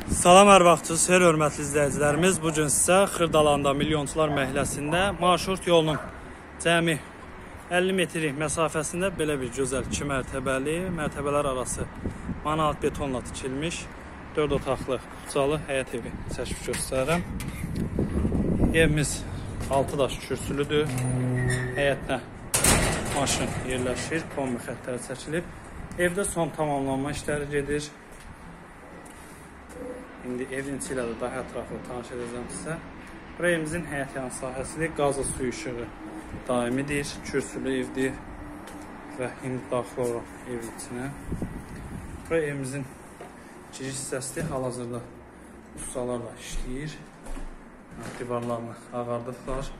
Salam, hər vaxtınız xeyir, hörmətli izləyicilərimiz. Bu gün sizə Xırdalanda Milyonçular məhəlləsində marşrut yolunun cəmi 50 metrik məsafəsində belə bir gözəl 2 mərtəbəli, mərtəbələr arası manalit betonla tikilmiş 4 otaqlı ucalı həyət evi çəkib göstərirəm. Evimiz 6 daş kürsülüdür. Həyətdə maşın yerləşir, kombi xəttləri çəkilib. Evdə son tamamlanma işləri gedir. İndi evin içi ilə də daha ətraflı tanış edəcəm sizə. Bura evimizin həyət yanı sahəsidir. Qazı suyu işığı daimidir, kürsülü evdir və indi daxil olan evin içinə. Bura evimizin giriş hissəsidir. Hal-hazırda ustalarla işləyir. Divarlarını ağardıblar.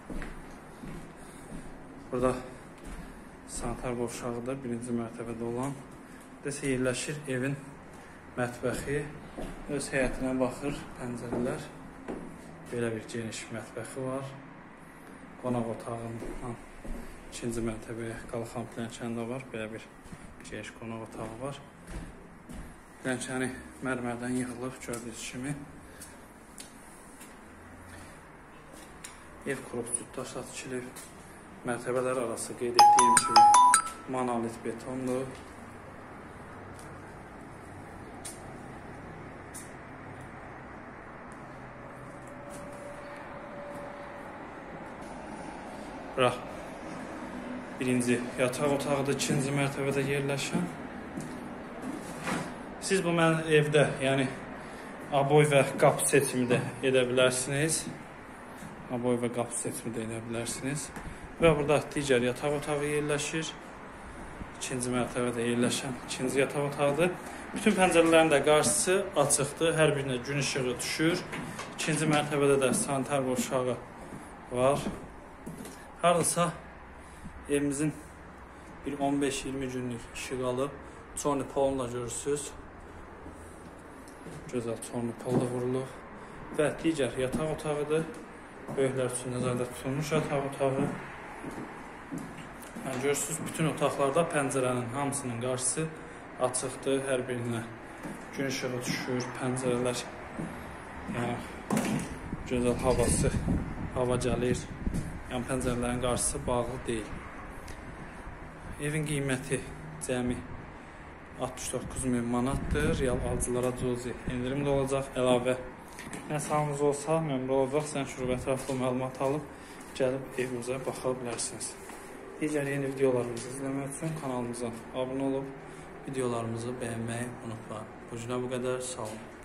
Burada sanitar qovşağıdır, birinci mərtəbədə olan. Burada yerləşir evin mətbəxi. Öz həyətinə baxır, pəncərələr. Belə bir geniş mətbəxi var. Qonaq otağından ikinci mərtəbəyə qalxan plənkəndə var. Belə bir geniş qonaq otağı var. Plənkəni mərmərdən yığılıb, gördüyünüz kimi. Ev qrup cütdaşla tikilib. Mərtəbələr arası qeyd etdiyim kimi monolit betondur. Bura birinci yataq otağıdır, ikinci mərtəbədə yerləşən. Siz bu evdə, yəni aboy və qapı seçimi də edə bilərsiniz. Aboy və qapı seçimi də edə bilərsiniz. Və burada digər yataq otağı yerləşir. İkinci mərtəbədə yerləşən ikinci yataq otağıdır. Bütün pəncərələrin də qarşısı açıqdır. Hər birinə gün işığı düşür. İkinci mərtəbədə də sanitar qovşağı var. Hardasa evimizin bir 15-20 günlük işıq alıb. Çorni polunla görürsünüz. Gözəl çorni polda vurulub. Və digər yataq otağıdır. Böyüklər üçün nəzərdə tutulmuş yataq otağı. Yəni, görürsünüz, bütün otaqlarda pəncərənin hamısının qarşısı açıqdır. Hər birinə gün işığı düşür, pəncərələr, yəni gözəl havası, hava gəlir. Yəni, pəncərələrin qarşısı bağlı deyil. Evin qiyməti cəmi 69.000 manatdır. Real alıcılara cüzi endirim də olacaq. Əlavə məsalınız olsa, məmnun olacaq. Sən şurub ətraflı məlumat alıb, gəlib evimizə baxa bilərsiniz. Digər yeni videolarımızı izləmək üçün kanalımıza abunə olub, videolarımızı bəyənməyi unutmayın. Bu günə bu qədər, sağ olun.